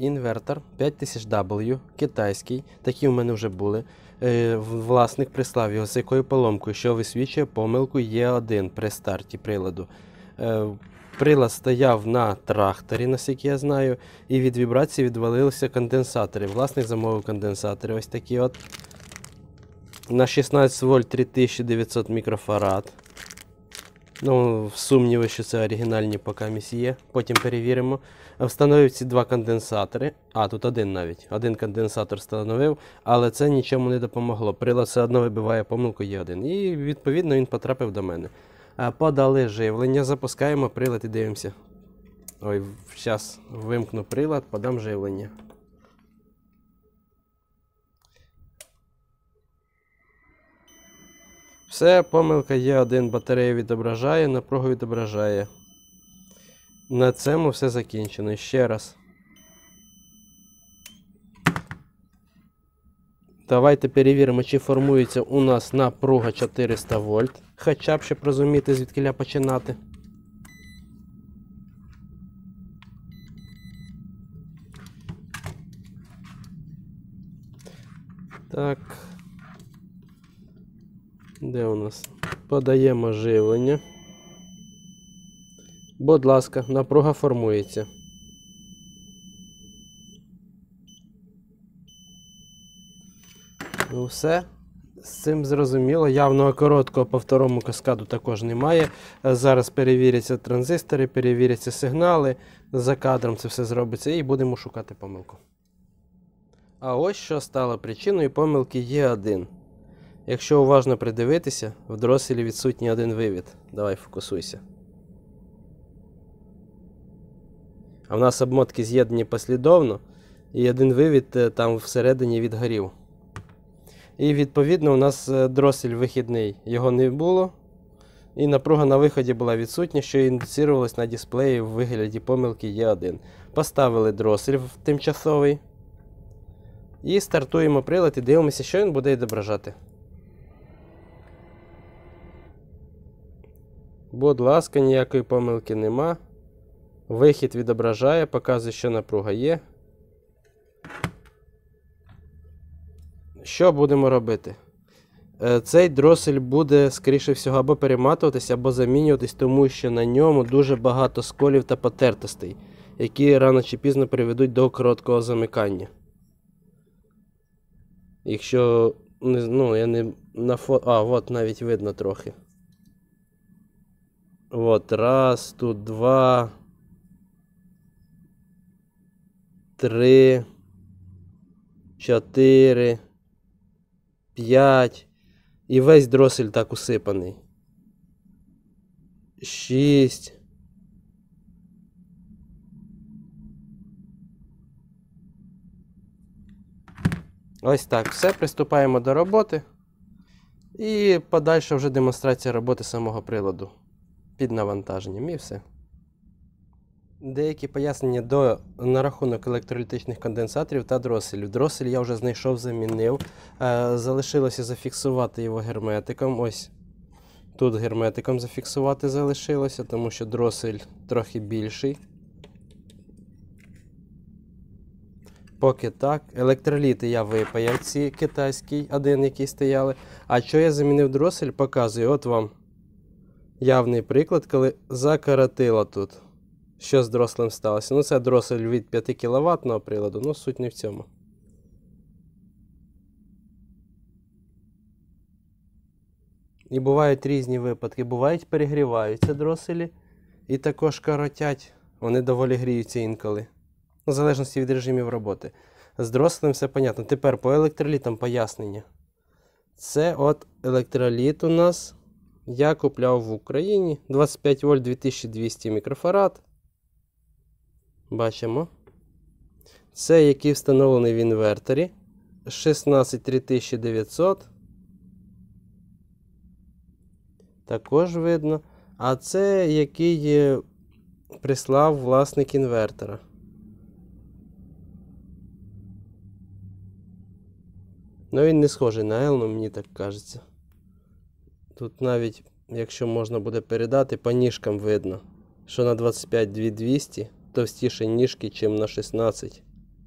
Інвертор 5000W, китайський, такі в мене вже були. Власник прислав його з якою поломкою, що висвічує помилку Е1 при старті приладу. Прилад стояв на тракторі, наскільки я знаю, і від вібрації відвалилися конденсатори. Власник замовив конденсатори ось такі от. На 16 вольт 3900 мікрофарад. Ну, сумніви, що це оригінальні поки є. Потім перевіримо. Встановив ці два конденсатори. А, тут один навіть. Один конденсатор встановив, але це нічому не допомогло. Прилад все одно вибиває помилку Е1. І відповідно він потрапив до мене. Подали живлення, запускаємо прилад і дивимося. Ой, зараз вимкну прилад, подам живлення. Все, помилка Е1, батарея відображає, напругу відображає. На цьому все закінчено. Ще раз. Давайте перевіримо, чи формується у нас напруга 400 вольт. Хоча б, щоб розуміти, звідкиля починати. Так. Де у нас? Подаємо живлення. Будь ласка, напруга формується. Ну все, з цим зрозуміло. Явного короткого по второму каскаду також немає. Зараз перевіряться транзистори, перевіряться сигнали. За кадром це все зробиться і будемо шукати помилку. А ось що стало причиною помилки Е1. Якщо уважно придивитися, в дроселі відсутній один вивід. Давай фокусуйся. А в нас обмотки з'єднані послідовно, і один вивід там всередині відгорів. І відповідно у нас дросель вихідний, його не було. І напруга на виході була відсутня, що індуцировалось на дисплеї в вигляді помилки Е1. Поставили дросель в тимчасовий. І стартуємо прилад і дивимося, що він буде відображати. Будь ласка, ніякої помилки нема. Вихід відображає, показує, що напруга є. Що будемо робити? Цей дросель буде, скоріше всього, або перематуватися, або замінюватись, тому що на ньому дуже багато сколів та потертостей, які рано чи пізно приведуть до короткого замикання. Якщо, ну, я не на фото... А, от навіть видно трохи. От, раз, тут два, три, 4, 5. І весь дросель так усипаний. 6. Ось так. Все, приступаємо до роботи. І подальша вже демонстрація роботи самого приладу під навантаженням і все. Деякі пояснення на рахунок електролітичних конденсаторів та дроселів. Дросель я вже знайшов, замінив. Залишилося зафіксувати його герметиком. Ось тут герметиком зафіксувати залишилося, тому що дросель трохи більший. Поки так. Електроліти я випаяв, ці китайський, один, який стояли. А що я замінив дросель, показую. От вам явний приклад, коли закоротило тут. Що з дроселем сталося? Ну, це дросель від 5 кВт приладу, ну суть не в цьому. І бувають різні випадки. Бувають, перегріваються дроселі і також коротять. Вони доволі гріються інколи. В залежності від режимів роботи. З дроселем все понятно. Тепер по електролітам пояснення. Це от електроліт у нас. Я купляв в Україні. 25 вольт 2200 мікрофарад. Бачимо. Це який встановлений в інверторі. 16 3900. Також видно. А це який прислав власник інвертора. Ну він не схожий на Елну, мені так кажеться. Тут навіть, якщо можна буде передати, по ніжкам видно, що на 25 2200 товстіше ніжки, ніж на 16.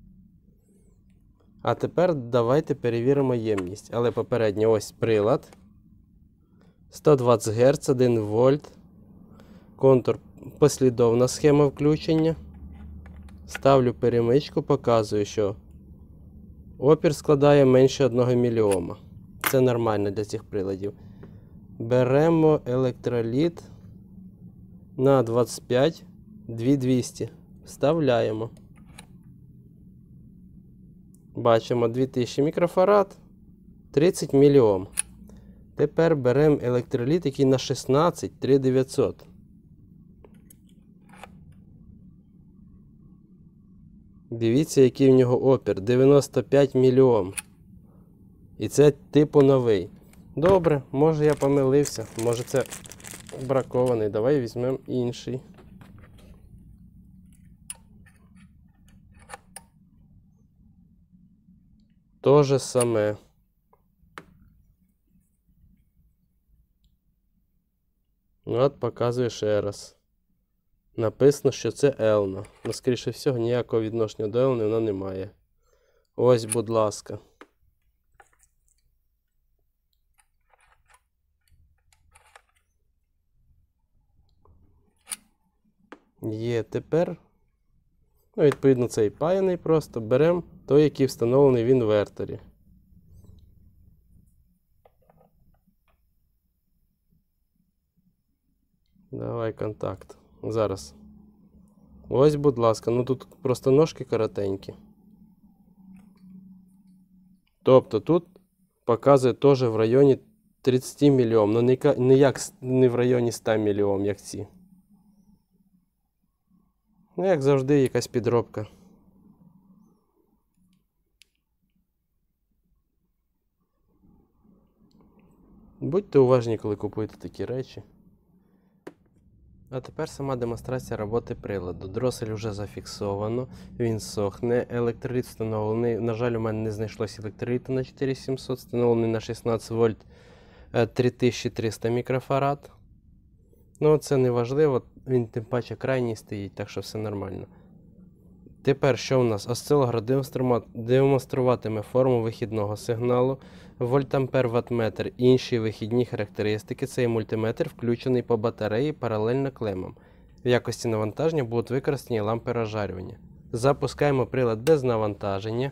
А тепер давайте перевіримо ємність. Але попередньо ось прилад. 120 Гц, 1 вольт. Контур, послідовна схема включення. Ставлю перемичку, показую, що опір складає менше 1 мОм. Це нормально для цих приладів. Беремо електроліт на 25, 2200. Вставляємо. Бачимо 2000 мікрофарад, 30 мільйом. Тепер беремо електроліт, який на 16, 3900. Дивіться, який в нього опір. 95 мільйом. І це типу новий. Добре, може я помилився. Може це бракований. Давай візьмемо інший. То же саме. От показую ще раз. Написано, що це Елна. Ну, скоріше всього, ніякого відношення до Елни вона не має. Ось, будь ласка. Є тепер. Ну, відповідно, цей паяний просто. Беремо той, який встановлений в інверторі. Давай контакт. Зараз. Ось, будь ласка. Ну тут просто ножки коротенькі. Тобто тут показує теж в районі 30 мільйом. Ну не в районі 100 мільйом, як ці. Ну, як завжди, якась підробка. Будьте уважні, коли купуєте такі речі. А тепер сама демонстрація роботи приладу. Дросель вже зафіксовано, він сохне, електроліт встановлений. На жаль, у мене не знайшлося електроліту на 4700, встановлений на 16 вольт 3300 мікрофарад. Ну, це не важливо, він тим паче крайній стоїть, так що все нормально. Тепер що у нас? Осцилограф демонструватиме форму вихідного сигналу, вольтампер, ваттметр, інші вихідні характеристики. Цей мультиметр включений по батареї паралельно клемам. В якості навантаження будуть використані лампи розжарювання. Запускаємо прилад без навантаження.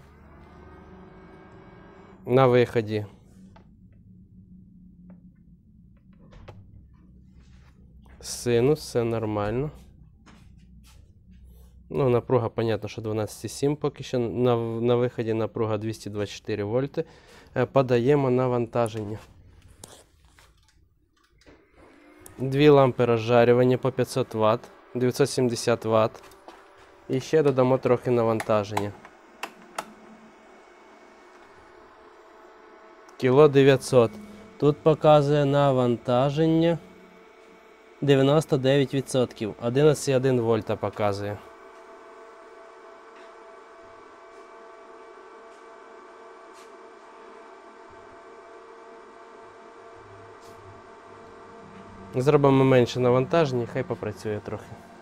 На виході. Синус, все нормально. Ну, напруга, понятно, що 12,7 поки що. На виході напруга 224 вольти. Подаємо навантаження. Дві лампи розжарювання по 500 Вт, 970 Вт. І ще додамо трохи навантаження. Кіло 900. Тут показує навантаження 99%. 11,1 вольта показує. Зробимо менше навантаження, хай попрацює трохи.